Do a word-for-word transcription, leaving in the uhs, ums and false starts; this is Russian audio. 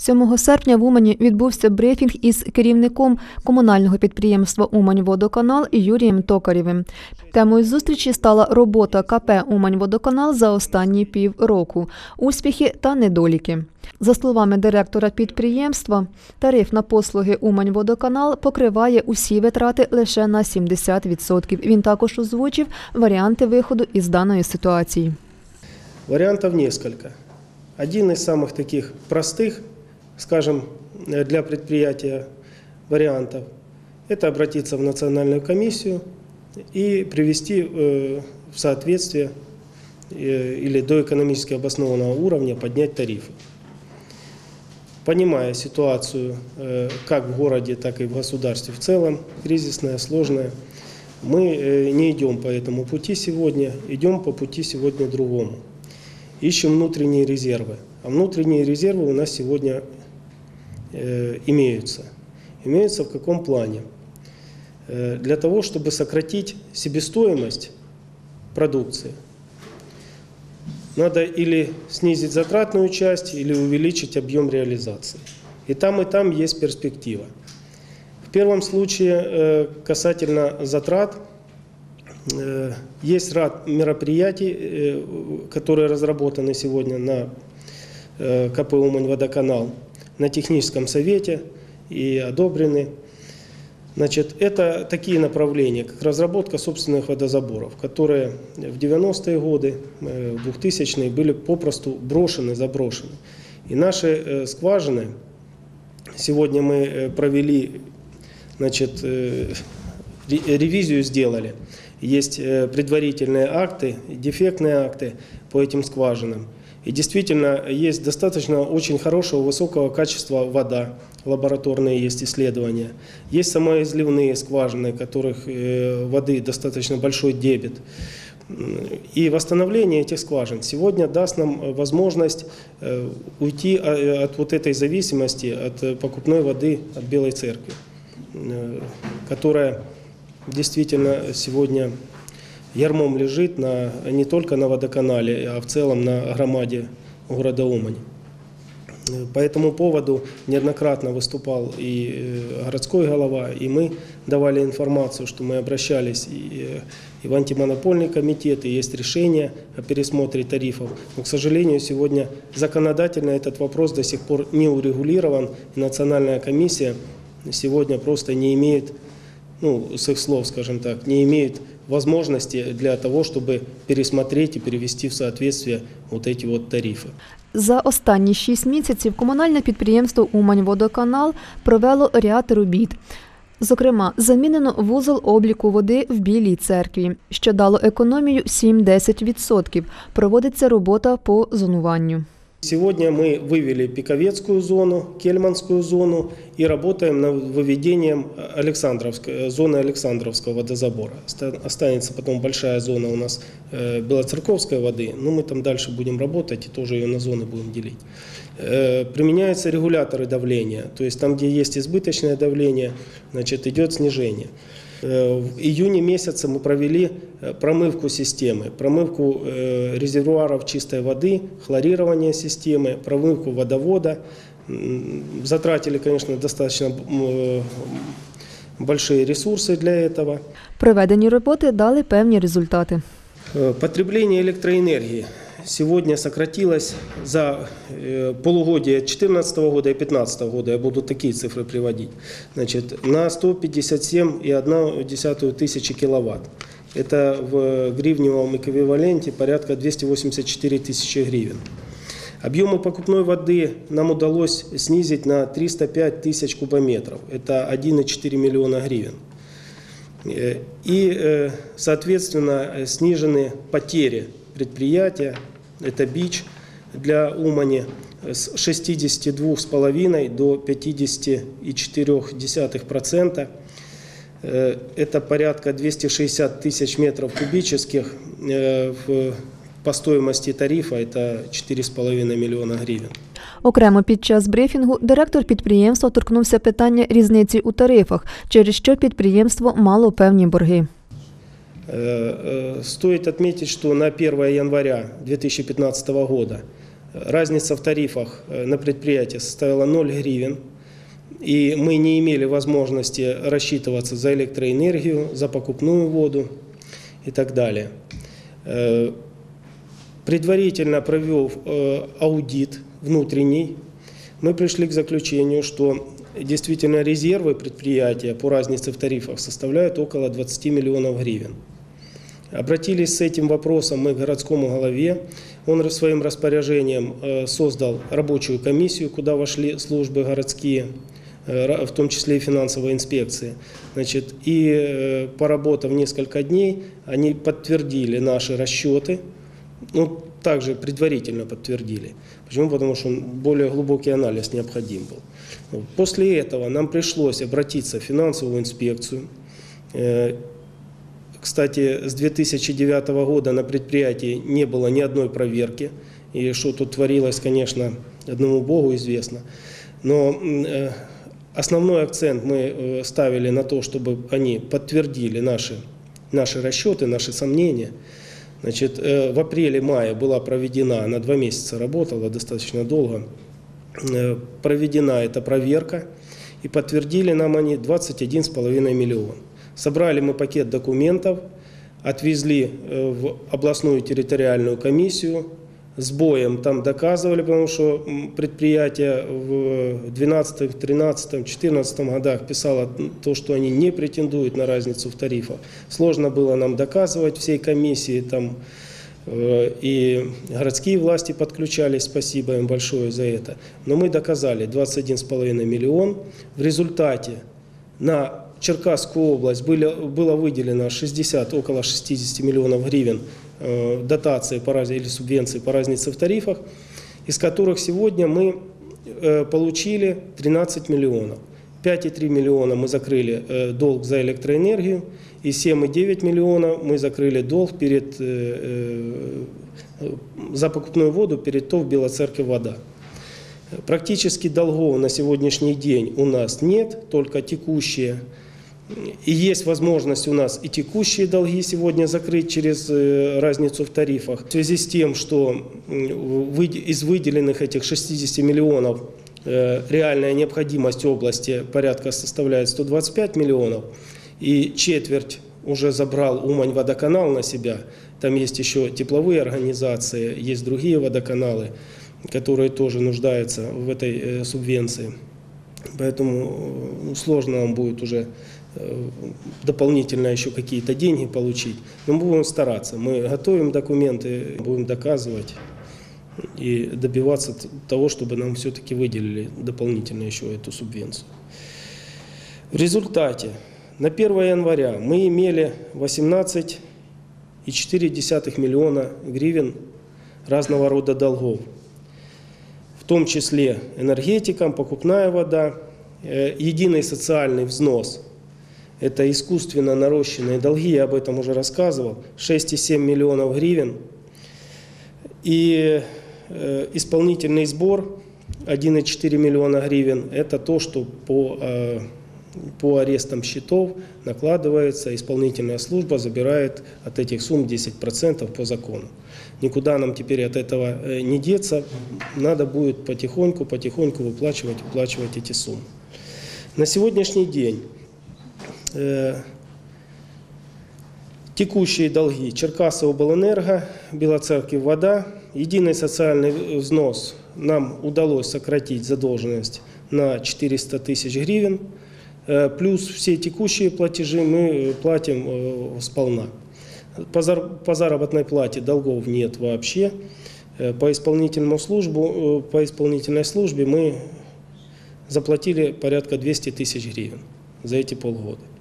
сьомого серпня в Умані відбувся брифінг із керівником комунального підприємства «Умань-Водоканал» Юрієм Токарєвим. Темою зустрічі стала робота ка пе «Умань-Водоканал» за останні півроку, успіхи та недоліки. За словами директора підприємства, тариф на послуги «Умань-Водоканал» покриває усі витрати лише на сімдесят відсотків. Він також озвучив варіанти виходу із даної ситуації. Вариантов несколько. Один из самых таких простых, скажем, для предприятия вариантов – это обратиться в национальную комиссию и привести в соответствие или до экономически обоснованного уровня поднять тарифы. Понимая ситуацию как в городе, так и в государстве в целом, кризисная, сложная, мы не идем по этому пути сегодня, идем по пути сегодня другому. Ищем внутренние резервы. А внутренние резервы у нас сегодня э, имеются. Имеются в каком плане? Э, для того, чтобы сократить себестоимость продукции, надо или снизить затратную часть, или увеличить объем реализации. И там, и там есть перспектива. В первом случае, э, касательно затрат, есть ряд мероприятий, которые разработаны сегодня на ка пэ «Умань-Водоканал», на техническом совете и одобрены. Значит, это такие направления, как разработка собственных водозаборов, которые в девяностые годы, в двухтысячные были попросту брошены, заброшены. И наши скважины, сегодня мы провели, значит, ревизию сделали. Есть предварительные акты, дефектные акты по этим скважинам. И действительно есть достаточно очень хорошего, высокого качества вода, лабораторные есть исследования. Есть самоизливные скважины, которых воды достаточно большой дебит. И восстановление этих скважин сегодня даст нам возможность уйти от вот этой зависимости, от покупной воды от Белой Церкви, которая действительно сегодня ярмом лежит на, не только на водоканале, а в целом на громаде города Умань. По этому поводу неоднократно выступал и городской голова, и мы давали информацию, что мы обращались и, и в антимонопольный комитет, и есть решение о пересмотре тарифов. Но, к сожалению, сегодня законодательно этот вопрос до сих пор не урегулирован, и национальная комиссия сегодня просто не имеет, ну, с их слов, скажем так, не имеет возможности для того, чтобы пересмотреть и перевести в соответствие вот эти вот тарифы. За останні шість місяців комунальне підприємство «Умань-Водоканал» провело ряд робіт. Зокрема, замінено вузол обліку води в Білій Церкві, що дало економію сім-десять відсотків. Проводиться робота по зонуванню. Сегодня мы вывели Пиковецкую зону, Кельманскую зону и работаем над выведением Александровской, зоны Александровского водозабора. Останется потом большая зона у нас Белоцерковской воды, но мы там дальше будем работать и тоже ее на зоны будем делить. Применяются регуляторы давления, то есть там, где есть избыточное давление, значит, идет снижение. В июне месяце мы провели промывку системы, промывку резервуаров чистой воды, хлорирование системы, промывку водовода. Затратили, конечно, достаточно большие ресурсы для этого. Проведені роботи дали певні результати. Потребление электроэнергии сегодня сократилось за полугодие две тысячи четырнадцатого года и две тысячи пятнадцатого года, я буду такие цифры приводить, значит, на сто пятьдесят семь и одну десятую тысячи киловатт. Это в гривневом эквиваленте порядка двести восемьдесят четыре тысячи гривен. Объемы покупной воды нам удалось снизить на триста пять тысяч кубометров, это один и четыре миллиона гривен. И, соответственно, снижены потери предприятия, это бич для Умани, с шестидесяти двух с половиной до пятидесяти четырёх десятых процента. Это порядка двухсот шестидесяти тысяч метров кубических, по стоимости тарифа это чотири з половиною мільйона гривень. Окремо під час брифінгу директор підприємства торкнувся питання різниці у тарифах, через що підприємство мало певні борги. Стоит отметить, что на первое января две тысячи пятнадцатого года разница в тарифах на предприятии составила ноль гривен, и мы не имели возможности рассчитываться за электроэнергию, за покупную воду и так далее. Предварительно провел аудит внутренний, мы пришли к заключению, что действительно резервы предприятия по разнице в тарифах составляют около двадцати миллионов гривен. Обратились с этим вопросом мы к городскому голове. Он своим распоряжением создал рабочую комиссию, куда вошли службы городские, в том числе и финансовая инспекция. Значит, и поработав несколько дней, они подтвердили наши расчеты. Ну, также предварительно подтвердили. Почему? Потому что более глубокий анализ необходим был. После этого нам пришлось обратиться в финансовую инспекцию. Кстати, с две тысячи девятого года на предприятии не было ни одной проверки. И что тут творилось, конечно, одному Богу известно. Но основной акцент мы ставили на то, чтобы они подтвердили наши, наши расчеты, наши сомнения. Значит, в апреле-мае была проведена, она два месяца работала, достаточно долго, проведена эта проверка, и подтвердили нам они двадцать один с половиной миллион. Собрали мы пакет документов, отвезли в областную территориальную комиссию, с боем там доказывали, потому что предприятие в двенадцатом, тринадцатом, четырнадцатом годах писало то, что они не претендуют на разницу в тарифах. Сложно было нам доказывать всей комиссии, там, э, и городские власти подключались, спасибо им большое за это. Но мы доказали двадцать один с половиной миллион. В результате на Черкасскую область было, было выделено шестьдесят, около шестидесяти миллионов гривен дотации по раз... или субвенции по разнице в тарифах, из которых сегодня мы получили тринадцать миллионов. пять и три миллиона мы закрыли долг за электроэнергию, и семь и девять миллионов мы закрыли долг перед, за покупную воду перед ТОВ Белоцерковь вода. Практически долгов на сегодняшний день у нас нет, только текущие. И есть возможность у нас и текущие долги сегодня закрыть через разницу в тарифах. В связи с тем, что из выделенных этих шестидесяти миллионов реальная необходимость области порядка составляет сто двадцать пять миллионов, и четверть уже забрал Умань-водоканал на себя. Там есть еще тепловые организации, есть другие водоканалы, которые тоже нуждаются в этой субвенции. Поэтому сложно нам будет уже дополнительно еще какие-то деньги получить. Но мы будем стараться. Мы готовим документы, будем доказывать и добиваться того, чтобы нам все-таки выделили дополнительно еще эту субвенцию. В результате на первое января мы имели восемнадцать и четыре десятых миллиона гривен разного рода долгов. В том числе энергетикам, покупная вода, единый социальный взнос. Это искусственно нарощенные долги, я об этом уже рассказывал, шесть и семь миллионов гривен. И э, исполнительный сбор один и четыре миллиона гривен, это то, что по, э, по арестам счетов накладывается, исполнительная служба забирает от этих сумм десять процентов по закону. Никуда нам теперь от этого не деться, надо будет потихоньку, потихоньку выплачивать, выплачивать эти суммы. На сегодняшний день э, текущие долги Черкасоблэнерго, Белоцерковь вода, единый социальный взнос нам удалось сократить задолженность на четыреста тысяч гривен, э, плюс все текущие платежи мы платим э, сполна. По, зар, по заработной плате долгов нет вообще. Э, по, исполнительному службу, э, по исполнительной службе мы заплатили порядка двухсот тысяч гривен за эти полгода.